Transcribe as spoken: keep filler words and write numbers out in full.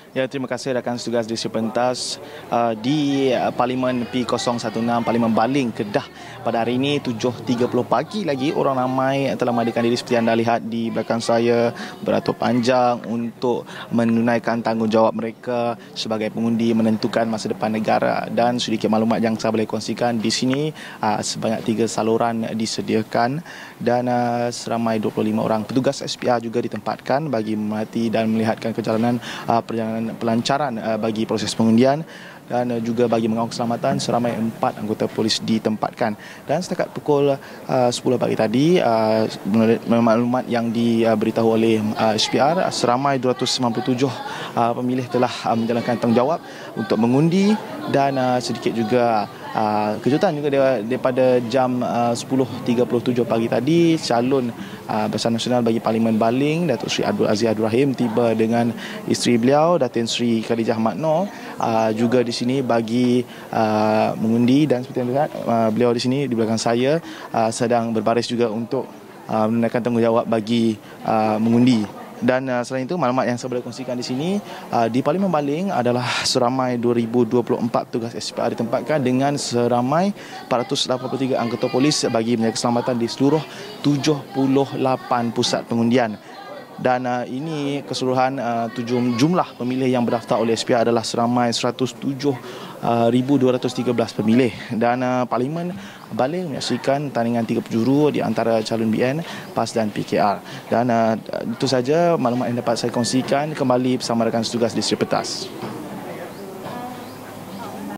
Ya, terima kasih rakan setugas di Pentas uh, di uh, Parlimen P kosong satu enam Parlimen Baling Kedah pada hari ini tujuh tiga puluh pagi lagi. Orang ramai telah mengadakan diri seperti anda lihat di belakang saya, beratur panjang untuk menunaikan tanggungjawab mereka sebagai pengundi menentukan masa depan negara. Dan sedikit maklumat yang saya boleh kongsikan di sini, uh, sebanyak tiga saluran disediakan dan uh, seramai dua puluh lima orang petugas S P R juga ditempatkan bagi memerhati dan melihatkan perjalanan uh, perjalanan pelancaran uh, bagi proses pengundian, dan uh, juga bagi mengawal keselamatan seramai empat anggota polis ditempatkan. Dan setakat pukul uh, sepuluh pagi tadi, uh, maklumat yang diberitahu oleh uh, S P R, seramai dua ratus sembilan puluh tujuh uh, pemilih telah uh, menjalankan tanggungjawab untuk mengundi, dan uh, sedikit juga Uh, kejutan juga dia, daripada jam uh, sepuluh tiga puluh tujuh pagi tadi, calon uh, Besar Nasional bagi Parlimen Baling Datuk Seri Abdul Aziz Abdul Rahim tiba dengan isteri beliau Datin Seri Khadijah Mat Noor uh, juga di sini bagi uh, mengundi. Dan seperti yang lihat, uh, beliau di sini di belakang saya uh, sedang berbaris juga untuk uh, menunaikan tanggungjawab bagi uh, mengundi. Dan uh, selain itu, maklumat yang saya boleh kongsikan di sini, uh, di Parlimen Baling adalah seramai dua ribu dua puluh empat petugas S P R ditempatkan dengan seramai empat ratus lapan puluh tiga anggota polis bagi menjaga keselamatan di seluruh tujuh puluh lapan pusat pengundian. Dan uh, ini keseluruhan uh, tujuh, jumlah pemilih yang berdaftar oleh S P R adalah seramai seratus tujuh ribu dua ratus tiga belas pemilih. Dan uh, Parlimen Baling menyaksikan tandingan tiga penjuru di antara calon B N, P A S dan P K R. Dan uh, itu saja maklumat yang dapat saya kongsikan. Kembali bersama rakan setugas di Sri Petas.